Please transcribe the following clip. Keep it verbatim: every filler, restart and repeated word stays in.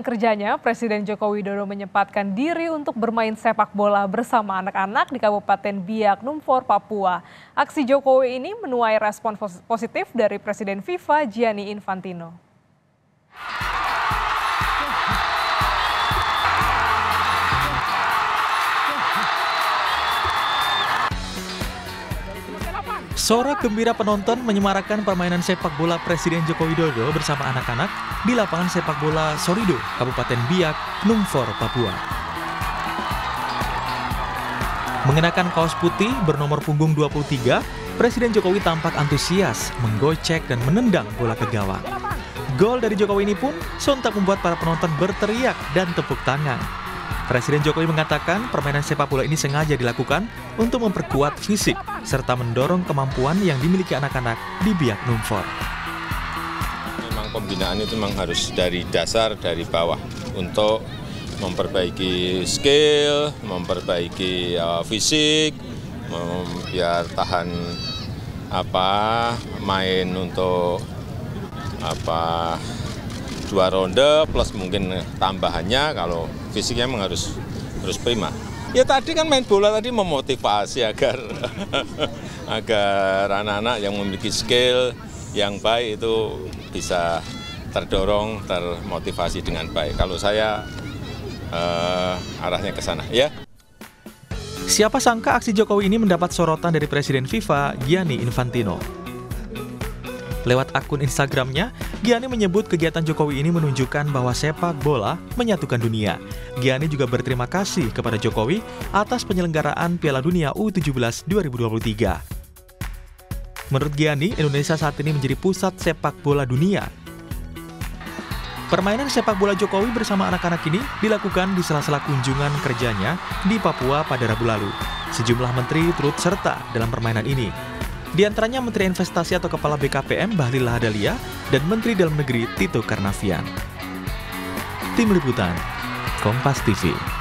Kerjanya, Presiden Joko Widodo menyempatkan diri untuk bermain sepak bola bersama anak-anak di Kabupaten Biak Numfor, Papua. Aksi Jokowi ini menuai respon positif dari Presiden FIFA Gianni Infantino. Sorak gembira penonton menyemarakan permainan sepak bola Presiden Joko Widodo bersama anak-anak di lapangan sepak bola Sorido, Kabupaten Biak, Numfor, Papua. Mengenakan kaos putih bernomor punggung dua puluh tiga, Presiden Jokowi tampak antusias, menggocek dan menendang bola ke gawang. Gol dari Jokowi ini pun sontak membuat para penonton berteriak dan tepuk tangan. Presiden Jokowi mengatakan permainan sepak bola ini sengaja dilakukan untuk memperkuat fisik serta mendorong kemampuan yang dimiliki anak-anak di Biak Numfor. Memang pembinaan itu memang harus dari dasar, dari bawah untuk memperbaiki skill, memperbaiki uh, fisik, mem biar tahan apa main untuk apa dua ronde plus mungkin tambahannya kalau fisiknya memang harus harus prima. Ya tadi kan main bola tadi memotivasi agar agar anak-anak yang memiliki skill yang baik itu bisa terdorong, termotivasi dengan baik. Kalau saya eh, arahnya ke sana, ya. Siapa sangka aksi Jokowi ini mendapat sorotan dari Presiden FIFA Gianni Infantino. Lewat akun Instagramnya, Gianni menyebut kegiatan Jokowi ini menunjukkan bahwa sepak bola menyatukan dunia. Gianni juga berterima kasih kepada Jokowi atas penyelenggaraan Piala Dunia U tujuh belas dua ribu dua puluh tiga. Menurut Gianni, Indonesia saat ini menjadi pusat sepak bola dunia. Permainan sepak bola Jokowi bersama anak-anak ini dilakukan di sela-sela kunjungan kerjanya di Papua pada Rabu lalu. Sejumlah menteri turut serta dalam permainan ini. Di antaranya Menteri Investasi atau Kepala B K P M Bahlil Lahadalia dan Menteri Dalam Negeri Tito Karnavian. Tim Liputan, Kompas T V.